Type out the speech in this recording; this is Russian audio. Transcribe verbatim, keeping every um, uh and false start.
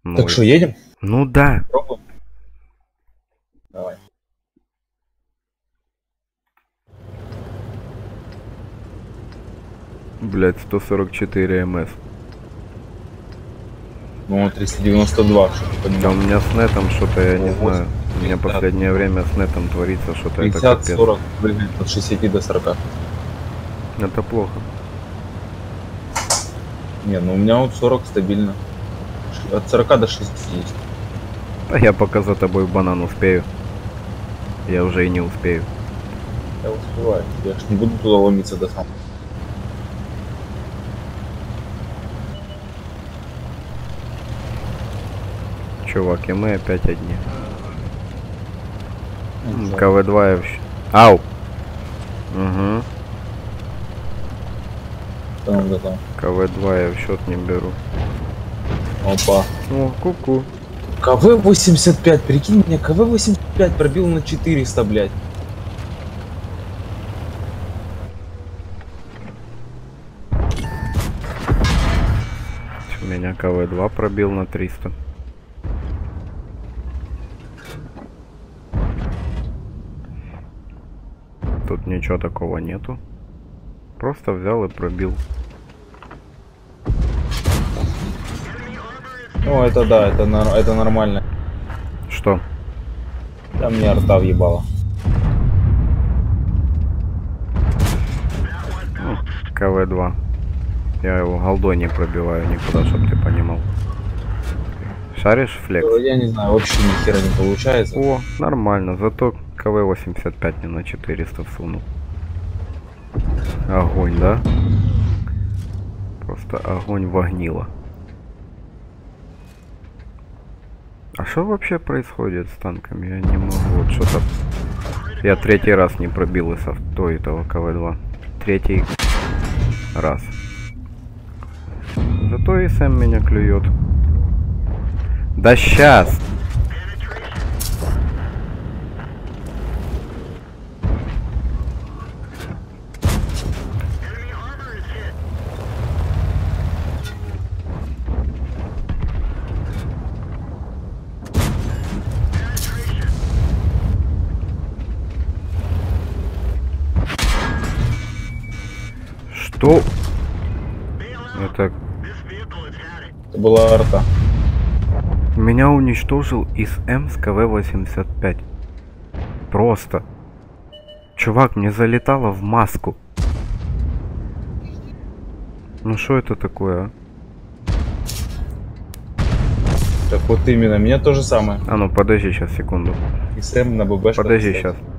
Ну, Так что, едем? Ну да. Пробуем? Давай. Блять, сто сорок четыре МС. Ну, триста девяносто два, чтобы ты Да у понимал. меня с нетом что-то, я не восемь, знаю. У меня пятьдесят. последнее время с нетом творится что-то, это пятьдесят капец. сорок прыгает от шестидесяти до сорока. Это плохо. Не, ну у меня вот сорок стабильно. От сорока до шестидесяти. А я пока за тобой в банан успею. Я уже и не успею. Я успеваю. Я ж не буду туда ломиться до сам. Чувак, и мы опять одни. Ну, КВ два я вообще. Ау! Угу. там, да, там. КВ два я в счет не беру. Опа. О, ку-ку. КВ восемьдесят пять, прикинь, мне КВ восемьдесят пять пробил на четыреста, блядь. Меня КВ два пробил на триста. Тут ничего такого нету. Просто взял и пробил. Ну это да, это, нар- это нормально. Что? Там мне арта въебала. Ну, КВ два. Я его голдой не пробиваю никуда, чтобы ты понимал. Шаришь флекс? Я не знаю, вообще ни хера не получается. О, нормально. Зато КВ восемьдесят пять не на четыреста всунул. Огонь, да? Просто огонь вогнило. А что вообще происходит с танками? Я не могу. Вот что-то... Я третий раз не пробил из авто этого КВ два. Третий раз. Зато и Сэм меня клюет. Да сейчас! Что? Это... Это была арта. Меня уничтожил из М с КВ восемьдесят пять. Просто. Чувак, мне залетало в маску. Ну что это такое, а? Так вот именно, меня то же самое. А ну подожди сейчас секунду. И Сэм на ББшку. Подожди сейчас.